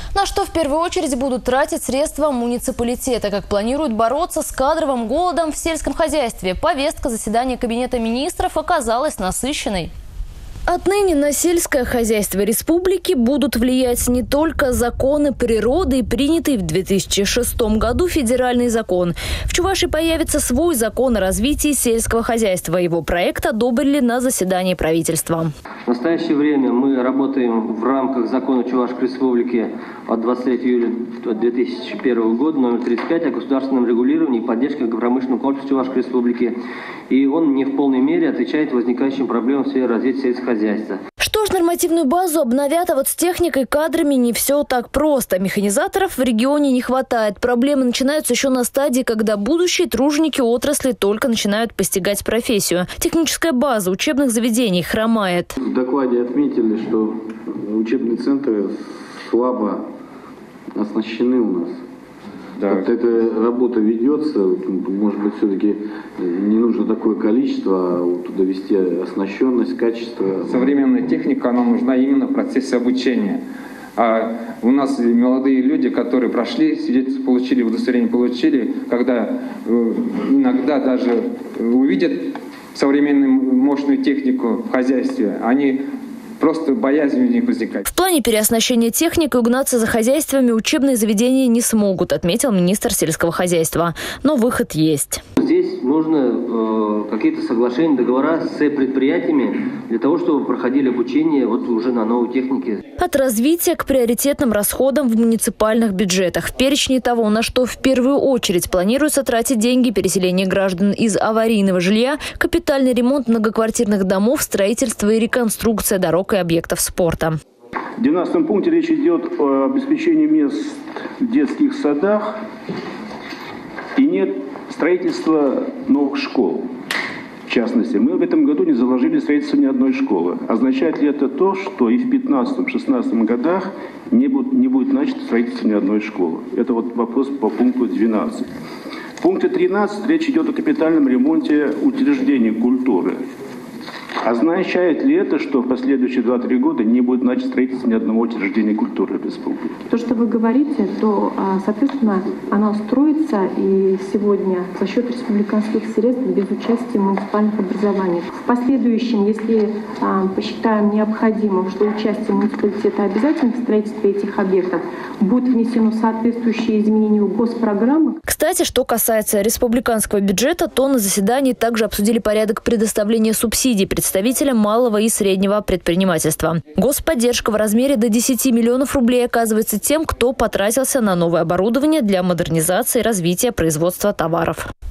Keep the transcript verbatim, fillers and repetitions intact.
На что в первую очередь будут тратить средства муниципалитета, как планируют бороться с кадровым голодом в сельском хозяйстве. Повестка заседания Кабинета министров оказалась насыщенной. Отныне на сельское хозяйство республики будут влиять не только законы природы и принятый в две тысячи шестом году федеральный закон. В Чувашии появится свой закон о развитии сельского хозяйства. Его проект одобрили на заседании правительства. В настоящее время мы работаем в рамках закона Чувашской республики от двадцать третьего июля две тысячи первого года номер тридцать пять о государственном регулировании и поддержке промышленного комплекса Чувашской республики. И он не в полной мере отвечает возникающим проблемам в сфере развития сельского хозяйства. Что ж, нормативную базу обновят, а вот с техникой, кадрами не все так просто. Механизаторов в регионе не хватает. Проблемы начинаются еще на стадии, когда будущие труженики отрасли только начинают постигать профессию. Техническая база учебных заведений хромает. В докладе отметили, что учебные центры слабо оснащены у нас. Да. Вот эта работа ведется, может быть, все-таки не нужно такое количество, а вот довести оснащенность, качество. Современная техника, она нужна именно в процессе обучения. А у нас молодые люди, которые прошли, свидетельство получили, удостоверение получили, когда иногда даже увидят современную мощную технику в хозяйстве, они просто боязнь у них возникает. В плане переоснащения техники угнаться за хозяйствами учебные заведения не смогут, отметил министр сельского хозяйства. Но выход есть. Здесь нужно э, какие-то соглашения, договора с предприятиями для того, чтобы проходили обучение вот уже на новой технике. От развития к приоритетным расходам в муниципальных бюджетах. В перечне того, на что в первую очередь планируется тратить деньги: переселение граждан из аварийного жилья, капитальный ремонт многоквартирных домов, строительство и реконструкция дорог и объектов спорта. В двенадцатом пункте речь идет о обеспечении мест в детских садах и нет строительства новых школ. В частности, мы в этом году не заложили строительство ни одной школы. Означает ли это то, что и в пятнадцатом-шестнадцатом годах не будет, не будет начато строительство ни одной школы? Это вот вопрос по пункту двенадцать. В пункте тринадцать речь идет о капитальном ремонте учреждений культуры. Означает ли это, что в последующие два-три года не будет начато строительство ни одного учреждения культуры в республике? То, что вы говорите, то, соответственно, она строится и сегодня за счет республиканских средств без участия муниципальных образований. В последующем, если а, посчитаем необходимым, что участие муниципалитета обязательно в строительстве этих объектов, будет внесено соответствующие изменения в госпрограммы. Кстати, что касается республиканского бюджета, то на заседании также обсудили порядок предоставления субсидий представителям малого и среднего предпринимательства. Господдержка в размере до десяти миллионов рублей оказывается тем, кто потратился на новое оборудование для модернизации и развития производства товаров.